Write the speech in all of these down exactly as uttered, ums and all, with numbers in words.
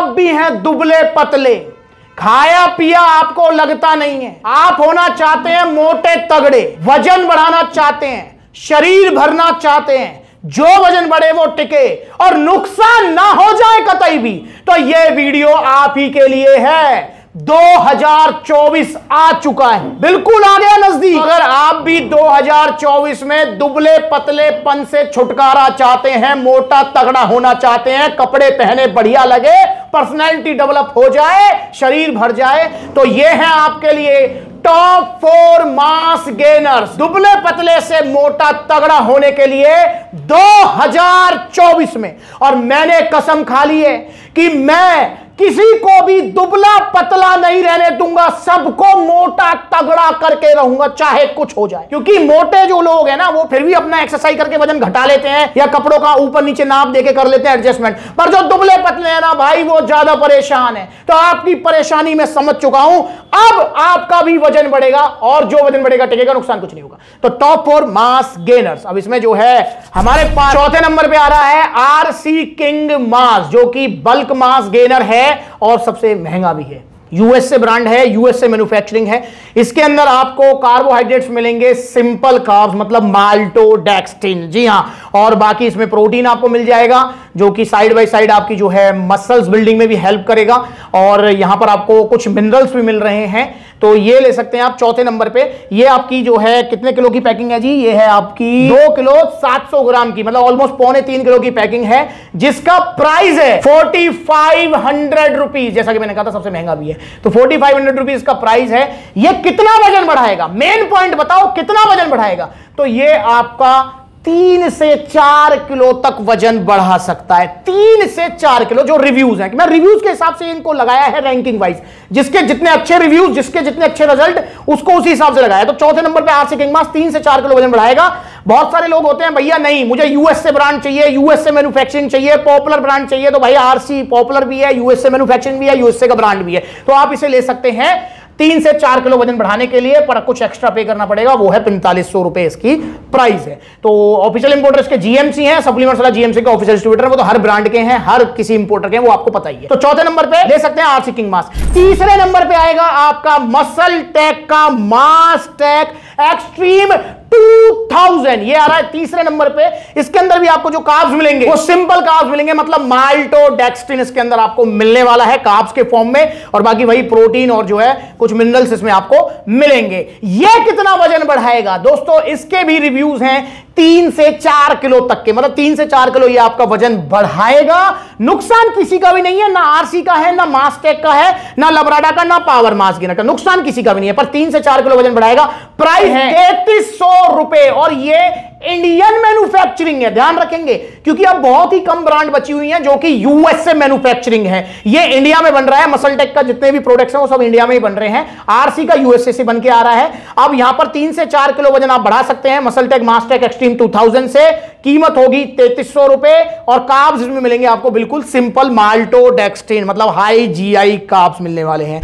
आप भी हैं दुबले पतले, खाया पिया आपको लगता नहीं है, आप होना चाहते हैं मोटे तगड़े, वजन बढ़ाना चाहते हैं, शरीर भरना चाहते हैं, जो वजन बढ़े वो टिके और नुकसान ना हो जाए कतई भी, तो यह वीडियो आप ही के लिए है। दो हज़ार चौबीस आ चुका है, बिल्कुल आ गया नजदीक। अगर आप भी दो हज़ार चौबीस में दुबले पतलेपन से छुटकारा चाहते हैं, मोटा तगड़ा होना चाहते हैं, कपड़े पहने बढ़िया लगे, पर्सनैलिटी डेवलप हो जाए, शरीर भर जाए, तो ये है आपके लिए टॉप फोर मास गेनर्स। दुबले पतले से मोटा तगड़ा होने के लिए दो हज़ार चौबीस में, और मैंने कसम खा ली है कि मैं किसी को भी दुबला पतला नहीं रहने दूंगा, सबको मोटा तगड़ा करके रहूंगा चाहे कुछ हो जाए। क्योंकि मोटे जो लोग हैं ना, वो फिर भी अपना एक्सरसाइज करके वजन घटा लेते हैं या कपड़ों का ऊपर नीचे नाप देके कर लेते हैं एडजस्टमेंट, पर जो दुबले पतले हैं ना भाई, वो ज्यादा परेशान है। तो आपकी परेशानी मैं समझ चुका हूं, अब आपका भी वजन बढ़ेगा और जो वजन बढ़ेगा टिकेगा, नुकसान कुछ नहीं होगा। तो टॉप फोर मास गेनर्स, अब इसमें जो है हमारे पास चौथे नंबर पे आ रहा है आरसी किंग मास, जो कि बल्क मास गेनर है और सबसे महंगा भी है। यूएसए ब्रांड है, यूएसए मैन्युफैक्चरिंग है। इसके अंदर आपको कार्बोहाइड्रेट्स मिलेंगे सिंपल कार्ब्स, मतलब माल्टोडेक्स्ट्रिन, जी हां, और बाकी इसमें प्रोटीन आपको मिल जाएगा जो कि साइड बाय साइड आपकी जो है मसल्स बिल्डिंग में भी हेल्प करेगा, और यहां पर आपको कुछ मिनरल्स भी मिल रहे हैं, तो ये ले सकते हैं आप चौथे नंबर पे। ये आपकी जो है कितने किलो की पैकिंग है जी? ये है आपकी दो किलो सात सौ ग्राम की, मतलब ऑलमोस्ट पौने तीन किलो की पैकिंग है, जिसका प्राइस है फोर्टी फाइव हंड्रेड रुपीज। जैसा कि मैंने कहा था सबसे महंगा भी है, तो फोर्टी फाइव हंड्रेड रुपीज का प्राइस है। ये कितना वजन बढ़ाएगा? मेन पॉइंट बताओ, कितना वजन बढ़ाएगा? तो ये आपका तीन से चार किलो तक वजन बढ़ा सकता है। तीन से चार किलो जो रिव्यूज हैं, मैं रिव्यूज के हिसाब से इनको लगाया है रैंकिंग वाइज, जिसके जितने अच्छे रिव्यूज, जिसके जितने अच्छे रिजल्ट, उसको उसी हिसाब से लगाया। तो चौथे नंबर पे आरसी किंग मास तीन से चार किलो वजन बढ़ाएगा। बहुत सारे लोग होते हैं भैया नहीं मुझे यूएसए ब्रांड चाहिए, यूएसए मैन्युफैक्चरिंग चाहिए, पॉपुलर ब्रांड चाहिए, तो भाई आरसी पॉपुलर भी है, यूएसए मैन्युफैक्चरिंग भी है, यूएसए का ब्रांड भी है, तो आप इसे ले सकते हैं तीन से चार किलो वजन बढ़ाने के लिए, पर कुछ एक्स्ट्रा पे करना पड़ेगा, वो है पैंतालीस सौ रुपए इसकी प्राइस है। तो ऑफिशियल इंपोर्टर इसके जीएमसी हैं, सप्लीमेंट्स वाला जीएमसी का ऑफिशियल डिस्ट्रीब्यूटर है, वो तो हर ब्रांड के हैं, हर किसी इंपोर्टर के हैं, वो आपको पता ही है। तो चौथे नंबर पे ले सकते हैं आरसी किंग मास। तीसरे नंबर पे आएगा आपका मसल टेक का MassTech extreme two thousand, ये आ रहा है तीसरे नंबर पे। इसके अंदर भी आपको जो कार्ब्स मिलेंगे वो सिंपल कार्ब्स मिलेंगे, मतलब माल्टोडेक्स्ट्रिन इसके अंदर आपको मिलने वाला है कार्ब्स के फॉर्म में, और बाकी वही प्रोटीन और जो है कुछ मिनरल्स इसमें आपको मिलेंगे। ये कितना वजन बढ़ाएगा दोस्तों? इसके भी रिव्यूज हैं तीन से चार किलो तक के, मतलब तीन से चार किलो ये आपका वजन बढ़ाएगा। नुकसान किसी का भी नहीं है, ना आरसी का है, ना मासटेक का है, ना लबराडा का, ना पावर मास गेनर का, नुकसान किसी का भी नहीं है, पर तीन से चार किलो वजन बढ़ाएगा। प्राइस है तैतीस सौ रुपए, और ये इंडियन मैन्युफैक्चरिंग है, ध्यान रखेंगे, क्योंकि अब बहुत ही कम ब्रांड बची हुई हैं जो कि यूएसए मैन्युफैक्चरिंग है। ये इंडिया में बन रहा है, मसल टेक का जितने भी प्रोडक्ट्स हैं वो सब इंडिया में ही बन रहे हैं। आरसी का यूएसए से बन के आ रहा है। अब यहां पर तीन से चार किलो वजन आप बढ़ा सकते हैं MuscleTech MassTech extreme two thousand से। कीमत होगी तैतीस सौ रुपए, और कार्ब्स इसमें मिलेंगे आपको बिल्कुल सिंपल माल्टोडेक्स्ट्रिन, मतलब हाई जीआई कार्ब्स मिलने वाले हैं।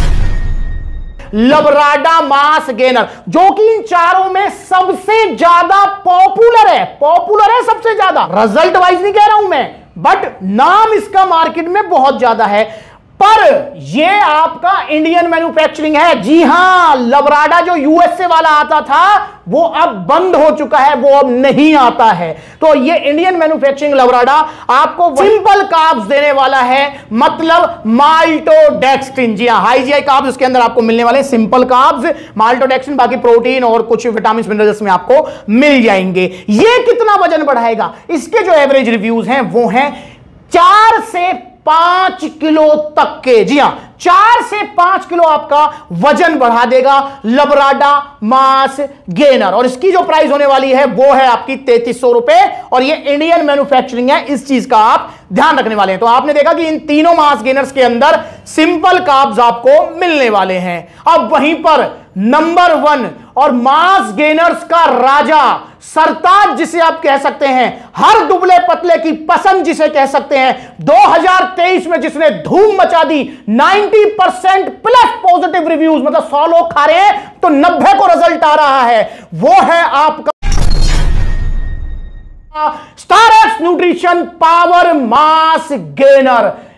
लबराडा मास गेनर, जो कि इन चारों में सबसे ज्यादा पॉपुलर है, पॉपुलर है सबसे ज्यादा, रिजल्ट वाइज नहीं कह रहा हूं मैं, बट नाम इसका मार्केट में बहुत ज्यादा है। पर यह आपका इंडियन मैन्युफैक्चरिंग है। जी हां, लबराडा जो यूएसए वाला आता था वो अब बंद हो चुका है, वो अब नहीं आता है। तो ये इंडियन मैन्युफैक्चरिंग लबराडा आपको सिंपल कार्ब्स देने वाला है, मतलब माल्टोडेक्स्ट्रिन। जी हां, हाई जीआई कार्ब्स इसके अंदर आपको मिलने वाले, सिंपल कार्ब्स, माल्टोडेक्स्ट्रिन, बाकी प्रोटीन और कुछ विटामिन मिनरल्स में आपको मिल जाएंगे। ये कितना वजन बढ़ाएगा? इसके जो एवरेज रिव्यूज हैं वो हैं चार से पांच किलो तक के। जी हां, चार से पांच किलो आपका वजन बढ़ा देगा लबराडा मास गेनर, और इसकी जो प्राइस होने वाली है वो है आपकी तैतीस सौ रुपए, और ये इंडियन मैन्युफैक्चरिंग है, इस चीज का आप ध्यान रखने वाले हैं। तो आपने देखा कि इन तीनों मास गेनर्स के अंदर सिंपल कार्ब्स आपको मिलने वाले हैं। अब वहीं पर नंबर वन और मास गेनर्स का राजा, सरताज जिसे आप कह सकते हैं, हर दुबले पतले की पसंद जिसे कह सकते हैं, दो हज़ार तेईस में जिसने धूम मचा दी, नब्बे परसेंट प्लस पॉजिटिव रिव्यूज, मतलब सौ लोग खा रहे हैं तो नब्बे को रिजल्ट आ रहा है, वो है आपका star X nutrition power mass gainer.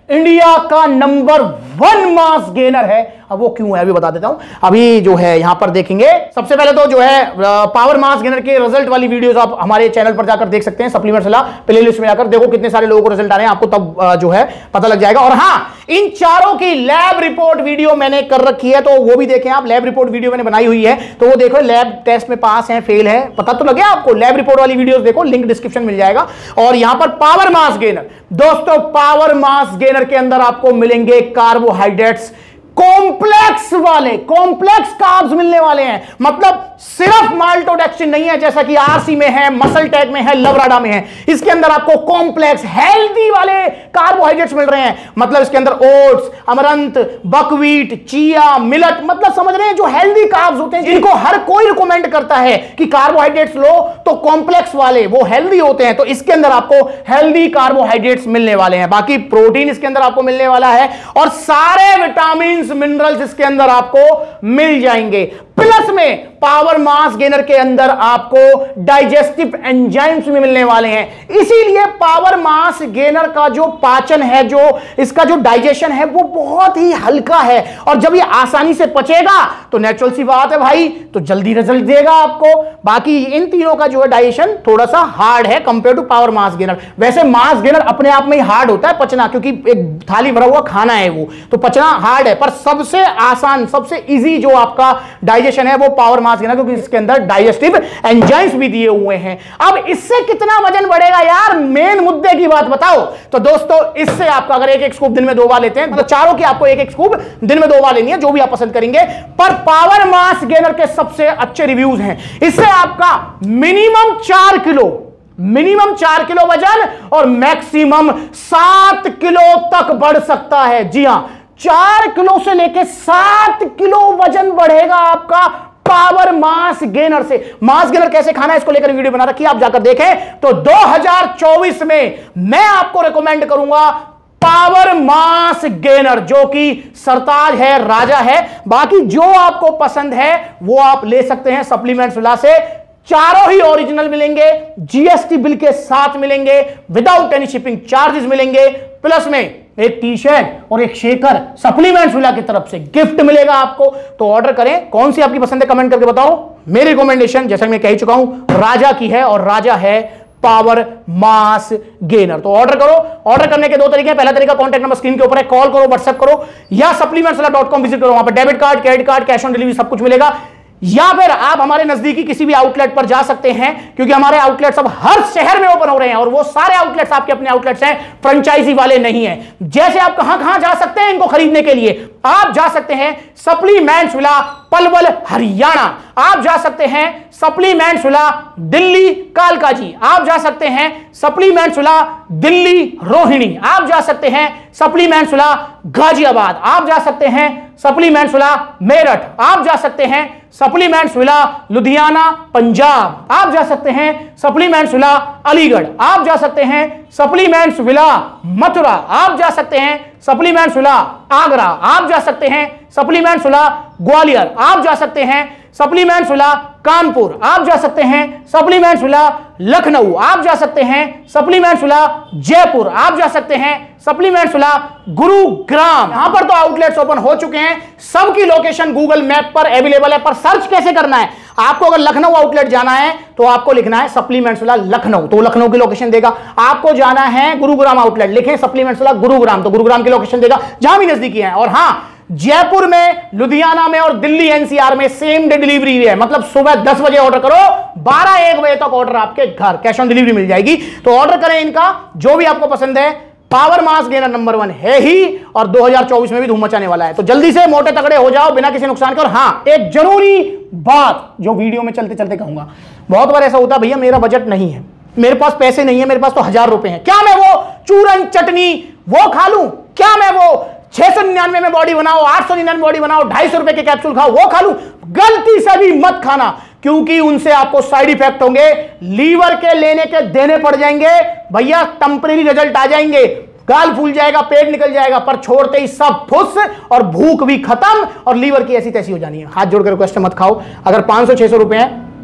India का नंबर वन मास गेनर है। अब वो क्यों है अभी बता देता हूं। अभी जो है यहां पर देखेंगे, सबसे पहले तो जो है पावर मास गेनर के रिजल्ट वाली वीडियोस आप हमारे चैनल पर जाकर देख सकते हैं। सप्लीमेंट सलाह प्लेलिस्ट में जाकर देखो कितने सारे लोगों को रिजल्ट आ रहे हैं, आपको तब जो है पता लग जाएगा। और हां, इन चारों की लैब रिपोर्ट वीडियो मैंने कर रखी है, तो वो भी देखें आप। लैब रिपोर्ट वीडियो मैंने बनाई हुई है, तो वो देखो लैब टेस्ट में पास है फेल है पता तो लगे आपको। लैब रिपोर्ट वाली वीडियोस देखो, लिंक डिस्क्रिप्शन मिल जाएगा। और यहां पर पावर मास गेनर, दोस्तों पावर मास गेनर के अंदर आपको मिलेंगे कार्बोहाइड्रेट्स कॉम्प्लेक्स वाले, कॉम्प्लेक्स कार्ब्स मिलने वाले हैं। मतलब सिर्फ माल्टोडेक्सिन नहीं है जैसा कि आरसी में है, मसल टैग में है, लवराडा में है। इसके अंदर आपको कॉम्प्लेक्स हेल्दी वाले कार्बोहाइड्रेट्स मिल रहे हैं। मतलब इसके अंदर oats, amaranth, buckwheat, chia, millet, मतलब समझ रहे हैं जो हेल्दी कार्ब्स होते हैं, जिनको हर कोई रिकमेंड करता है कि कार्बोहाइड्रेट्स लो तो कॉम्प्लेक्स वाले वो हेल्दी होते हैं। तो इसके अंदर आपको हेल्दी कार्बोहाइड्रेट्स मिलने वाले हैं। बाकी प्रोटीन इसके अंदर आपको मिलने वाला है और सारे विटामिन मिनरल्स इसके अंदर आपको मिल जाएंगे। प्लस में पावर मास गेनर के अंदर आपको डाइजेस्टिव एंजाइम्स भी मिलने वाले हैं। इसीलिए पावर मास गेनर का जो पाचन है, जो इसका जो डाइजेशन है वो बहुत ही हल्का है। और जब ये आसानी से पचेगा तो नेचुरल सी बात है भाई, तो जल्दी रिजल्ट देगा आपको। बाकी इन तीनों का जो है डाइजेशन थोड़ा सा हार्ड है compare to power mass gainer. वैसे मास गेनर अपने आप में ही हार्ड होता है पचना, क्योंकि एक थाली भरा हुआ खाना है वो, तो पचना हार्ड है। पर सबसे आसान, सबसे इजी जो आपका डाइजेशन है वो पावर मास गेनर, क्योंकि इसके अंदर डाइजेस्टिव एंजाइम्स भी दिए हुए हैं। अब इससे कितना वजन बढ़ेगा यार, मेन मुद्दे की बात बताओ। तो दोस्तों इससे आपका अगर एक एक स्कूप दिन में दो बार लेते हैं, मतलब चारों की आपको एक एक स्कूप दिन में दो बार लेनी है, जो भी आप पसंद करेंगे। पर पावर मास गेनर के सबसे अच्छे रिव्यूज हैं। इससे आपका मिनिमम चार किलो मिनिमम चार किलो वजन और मैक्सिमम सात किलो तक बढ़ सकता है। जी हां, चार किलो से लेकर सात किलो वजन बढ़ेगा आपका पावर मास गेनर से। मास गेनर कैसे खाना है इसको लेकर वीडियो बना रखी है, आप जाकर देखें। तो दो हज़ार चौबीस में मैं आपको रिकमेंड करूंगा पावर मास गेनर, जो कि सरताज है, राजा है। बाकी जो आपको पसंद है वो आप ले सकते हैं सप्लीमेंट्स विला से। चारों ही ओरिजिनल मिलेंगे, जीएसटी बिल के साथ मिलेंगे, विदाउट एनी शिपिंग चार्जेस मिलेंगे। प्लस में एक टी शर्ट और एक शेकर सप्लीमेंट्स विला की तरफ से गिफ्ट मिलेगा आपको। तो ऑर्डर करें। कौन सी आपकी पसंद है कमेंट करके बताओ। मेरी रिकमेंडेशन जैसा मैं कह चुका हूं राजा की है, और राजा है पावर मास गेनर। तो ऑर्डर करो। ऑर्डर करने के दो तरीके हैं। पहला तरीका कॉन्टैक्ट नंबर स्क्रीन के ऊपर है, कॉल करो, व्हाट्सएप करो, या supplements villa dot com visit करो। वहां पर debit card, credit card, cash on delivery सब कुछ मिलेगा। या फिर आप हमारे नजदीकी किसी भी आउटलेट पर जा सकते हैं, क्योंकि हमारे आउटलेट्स अब हर शहर में ओपन हो रहे हैं, और वो सारे आउटलेट्स आपके अपने आउटलेट्स हैं, फ्रेंचाइजी वाले नहीं हैं। जैसे आप कहां कहां जा सकते हैं इनको खरीदने के लिए, आप जा सकते हैं सप्लीमेंट्स विला पलवल हरियाणा, आप जा सकते हैं सप्लीमेंट्स विला दिल्ली कालकाजी, आप जा सकते हैं सप्लीमेंट्स विला दिल्ली रोहिणी, आप जा सकते हैं सप्लीमेंट्स विला गाजियाबाद, आप जा सकते हैं सप्लीमेंट्स विला मेरठ, आप जा सकते हैं सप्लीमेंट्स विला लुधियाना पंजाब, आप जा सकते हैं सप्लीमेंट्स विला अलीगढ़, आप जा सकते हैं सप्लीमेंट्स विला मथुरा, आप जा सकते हैं सप्लीमेंट्स विला आगरा, आप जा सकते हैं सप्लीमेंट्स विला ग्वालियर, आप जा सकते हैं सप्लीमेंट्स विला कानपुर, आप जा सकते हैं सप्लीमेंट्स विला लखनऊ, आप जा सकते हैं सप्लीमेंट्स विला जयपुर, आप जा सकते हैं सप्लीमेंट्स विला गुरुग्राम। यहां पर तो आउटलेट्स ओपन हो चुके हैं, सबकी लोकेशन गूगल मैप पर अवेलेबल है। पर सर्च कैसे करना है, आपको अगर लखनऊ आउटलेट जाना है तो आपको लिखना है सप्लीमेंट्स विला लखनऊ, तो लखनऊ की लोकेशन देगा। आपको जाना है गुरुग्राम आउटलेट, लिखें सप्लीमेंट्स विला गुरुग्राम, तो गुरुग्राम की लोकेशन देगा, जहां भी नजदीकी है। और हां, जयपुर में, लुधियाना में और दिल्ली एनसीआर में सेम डे डिलीवरी है। मतलब सुबह दस बजे ऑर्डर करो, बारह एक बजे तक ऑर्डर आपके घर, कैश ऑन डिलीवरी मिल जाएगी। तो ऑर्डर करें इनका, जो भी आपको पसंद है। Power mass gainer number one है ही, और दो हज़ार चौबीस में भी धूम मचाने वाला है। तो जल्दी से मोटे तगड़े हो जाओ बिना किसी नुकसान के। और हां, एक जरूरी बात जो वीडियो में चलते चलते कहूंगा, बहुत बार ऐसा होता है भैया मेरा बजट नहीं है, मेरे पास पैसे नहीं है, मेरे पास तो हजार रुपए हैं, क्या मैं वो चूरन चटनी वो खा लूं, क्या मैं वो छह सौ निन्यानवे में बॉडी बनाओ, आठ सौ निन्यानवे बॉडी बनाओ, ढाई सौ रुपए के कैप्सूल खाओ वो खा लूं? गलती से भी मत खाना, क्योंकि उनसे आपको साइड इफेक्ट होंगे, लीवर के लेने के देने पड़ जाएंगे भैया, टेंपरेरी रिजल्ट आ जाएंगे, गाल फूल जाएगा, पेट निकल जाएगा, पर छोड़ते ही सब फुस, और भूख भी खत्म, और लीवर की ऐसी तैसी हो जानी है। हाथ जोड़कर रिक्वेस्ट मत खाओ। अगर पांच सौ छह सौ रुपए हैं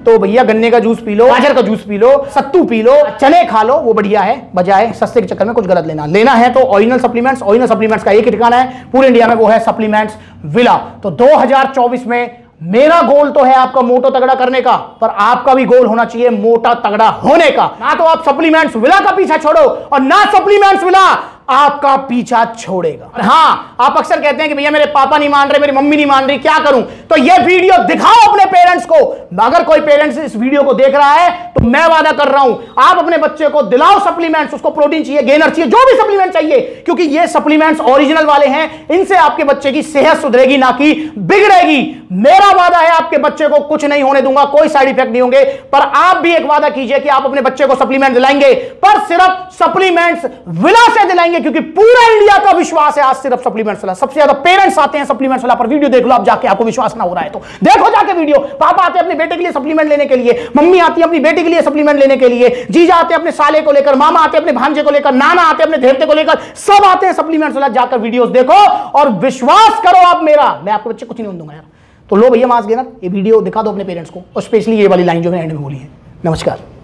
तो भैया गन्ने का जूस पी लो, गाजर का जूस पी लो, सत्तू पी लो, चने खा लो, वो बढ़िया है, बजाय सस्ते के चक्कर में कुछ गलत लेना। लेना है तो ओरिजिनल सप्लीमेंट्स, ओरिजिनल सप्लीमेंट्स का एक ही ठिकाना है पूरे इंडिया में, वो है सप्लीमेंट्स विला। तो दो हज़ार चौबीस में मेरा गोल तो है आपका मोटा तगड़ा करने का, पर आपका भी गोल होना चाहिए मोटा तगड़ा होने का। ना तो आप सप्लीमेंट्स विला का पीछा छोड़ो और ना सप्लीमेंट्स विला आपका पीछा छोड़ेगा। हाँ, आप अक्सर कहते हैं कि भैया मेरे पापा नहीं मान रहे, मेरी मम्मी नहीं मान रही, क्या करूं? तो ये वीडियो दिखाओ अपने पेरेंट्स को। अगर कोई पेरेंट्स इस वीडियो को देख रहा है तो मैं वादा कर रहा हूं, आप अपने बच्चे को दिलाओ सप्लीमेंट्स, उसको प्रोटीन चाहिए, गेनर चाहिए, जो भी सप्लीमेंट चाहिए, क्योंकि ये सप्लीमेंट्स ओरिजिनल वाले हैं। इनसे आपके बच्चे की सेहत सुधरेगी, ना कि बिगड़ेगी। मेरा वादा है आपके बच्चे को कुछ नहीं होने दूंगा, कोई साइड इफेक्ट नहीं होंगे। पर आप भी एक वादा कीजिए कि आप अपने बच्चे को सप्लीमेंट दिलाएंगे, पर सिर्फ सप्लीमेंट्स विला से दिलाएंगे, क्योंकि पूरा इंडिया का विश्वास है आज सिर्फ सप्लीमेंट्स विला। सबसे ज्यादा पेरेंट्स आते हैं सप्लीमेंट्स विला पर। वीडियो देख लो आप जाके, आपको विश्वास ना हो रहा है तो देखो जाके वीडियो। पापा आते हैं अपने बेटे के लिए सप्लीमेंट लेने के लिए, मम्मी आती है अपनी बेटी के लिए सप्लीमेंट लेने के लिए, जीजा आते हैं अपने साले को लेकर, मामा आते हैं अपने भांजे को लेकर, नाना आते हैं अपने धेरते को लेकर, सब आते हैं सप्लीमेंट्स विला। जाकर वीडियोस देखो और विश्वास करो आप मेरा, मैं आपको बच्चे कुछ नहीं दूंगा यार। तो लो भैया मास गेनर, ये वीडियो दिखा दो अपने पेरेंट्स को, और स्पेशली ये वाली लाइन जो मैंने एंड में बोली है। नमस्कार।